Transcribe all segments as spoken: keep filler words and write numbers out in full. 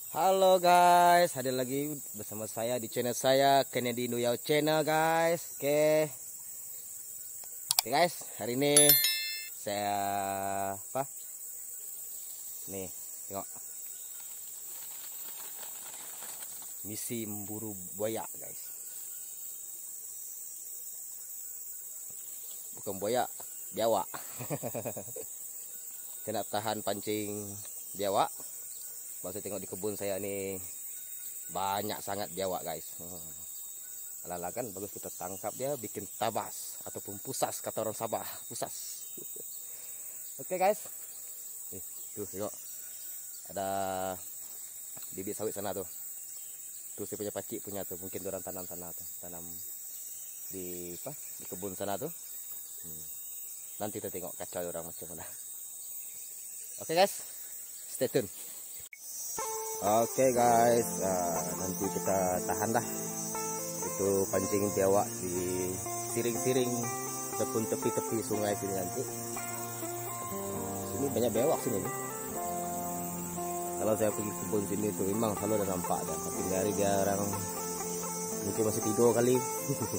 Halo guys, hadir lagi bersama saya di channel saya Kennedy Nuyau Channel guys. Oke, oke guys, hari ini saya apa? Nih, tengok misi memburu buaya guys. Bukan buaya, biawak. Kena tahan pancing biawak. Baru saya tengok di kebun saya nih banyak sangat biawak guys. Ala-ala kan bagus kita tangkap dia, bikin tabas ataupun pusas kata orang Sabah, pusas. Oke guys, nih tuh tengok ada bibit sawit sana tuh. Tuh saya punya pakcik punya tuh, mungkin orang tanam sana tuh, tanam di apa di kebun sana tuh. Hmm. Nanti kita tengok kacau orang macam mana. Oke guys, stay tune. Oke okay guys, nah, nanti kita tahan dah itu pancing biawak di siring-siring ataupun tepi-tepi sungai sini nanti. Sini banyak biawak sini nih. Kalau saya pergi kebun sini tuh memang selalu ada nampak dah, tapi dari dia orang mungkin masih tidur kali. Oke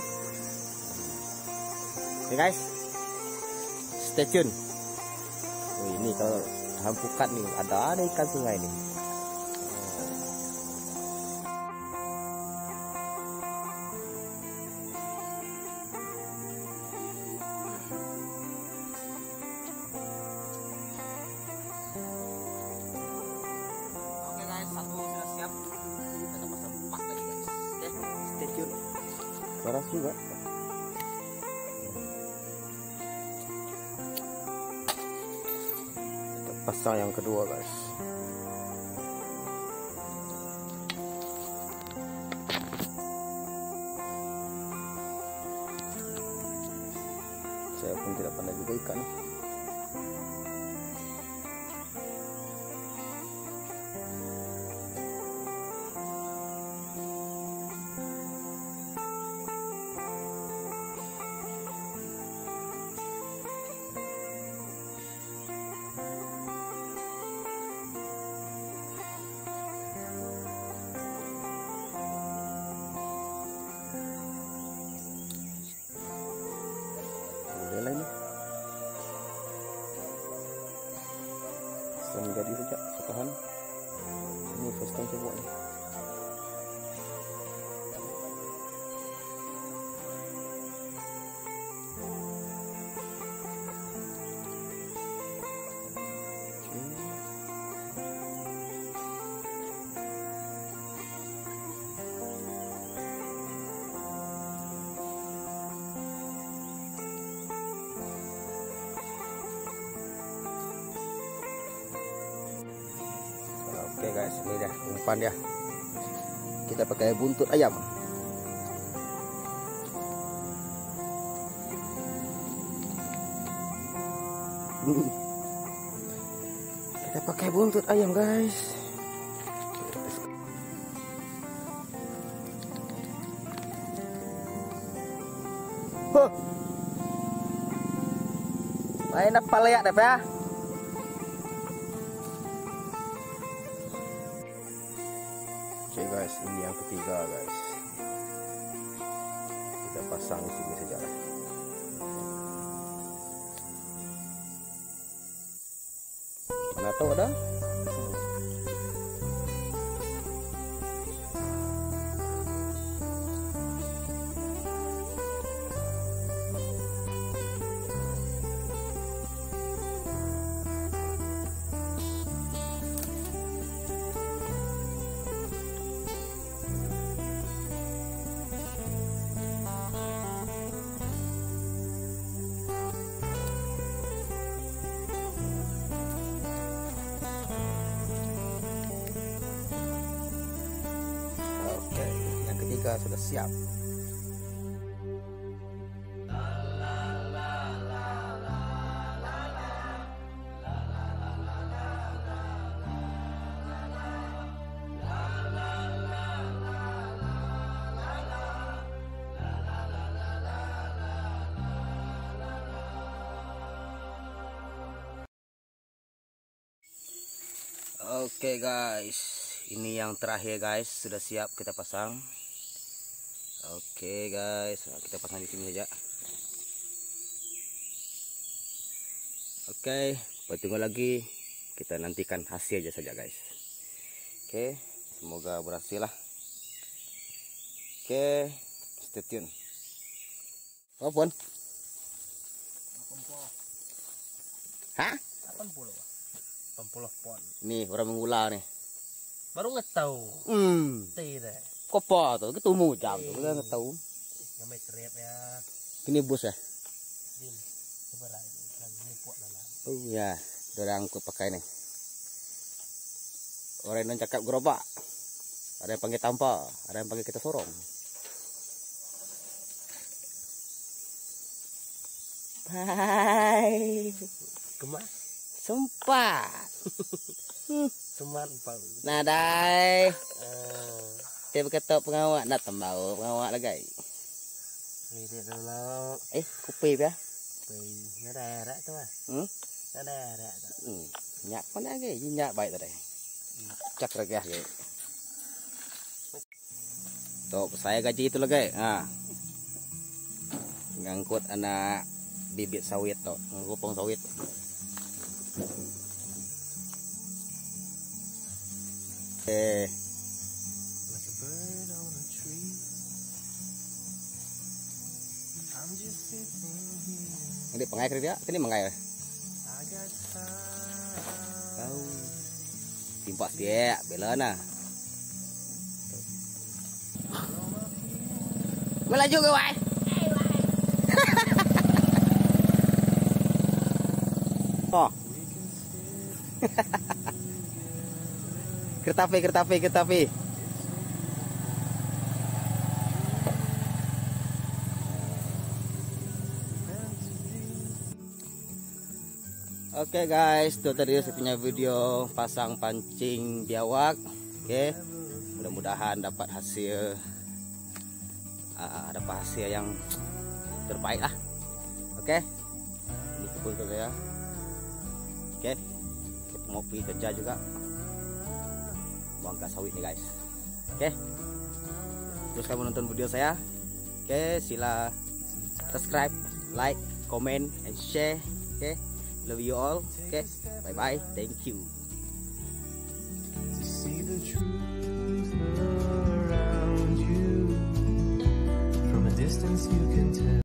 okay guys, stay tune. Oh, ini kalau hampukat nih ada ada ikan sungai nih. Satu sudah siap, kita tambah empat lagi guys. Oke, stay tune. Keras juga. Kita pasang yang kedua guys. Saya pun tidak pandai juga ikan. Boleh ini bisa menjadi saja setahan. Ini first time saya buat ni. Oke guys, ini dah umpan dia. Kita pakai buntut ayam. Kita pakai buntut ayam guys. Huh. Main apa lihat deh ya? Oke guys, ini yang ketiga guys. Kita pasang di sini saja lah. Mana tahu ada? Tiga sudah siap. Oke guys, Ini yang terakhir guys, sudah siap kita pasang. Oke guys, kita pasang di sini saja. Oke, tunggu lagi, kita nantikan hasilnya saja guys. Oke, semoga berhasil lah. Oke, stay tune. Oh pun. Hah? delapan puluh. delapan puluh pon. Nih orang mengular nih. Baru nggak tahu. Hmm. Tidak. Kopo tuh, ketemu jam tuh, kita nggak tahu. Namanya trip ya. Ini bus ya? Ini seberai dan liput nana. Oh ya, udah angkut pakai nih. Orang yang cakap gerobak, ada yang panggil tampar, ada yang panggil kita sorong. Bye. Kemas. Sempat. Cuman pau. Nadai. Eh, Dia berkata pengawak nak tembau, pengawak lagi. ini dulu. Eh, kopi ya? Pei, ada ada tu ah. Hmm? Ada ada. Hmm. Nyak mana lagi? Nyak baik tadi. Cak lagi ya. Tuh, saya gaji itu lagi. Ah. Ngangkut anak bibit sawit tuh, ngupong sawit. Eh. Ini pengair dia, ini mengair. Tahu. Timpak dia, bela nah. Melaju ke wai. Oh. Kereta api, kereta api, kereta api. Oke okay guys, itu tadi saya punya video pasang pancing biawak. Oke, okay. Mudah-mudahan dapat hasil, uh, dapat hasil yang terbaik lah. Oke, okay. Ini kebun saya. Oke, okay. Kita mau pergi kerja juga. Bangka sawit nih guys. Oke, okay. Terus kamu nonton video saya. Oke, okay. Sila subscribe, like, comment, and share. Oke. Okay. Love you all. Okay. Bye bye. Thank you. To see the truth around you. From a distance you can tell.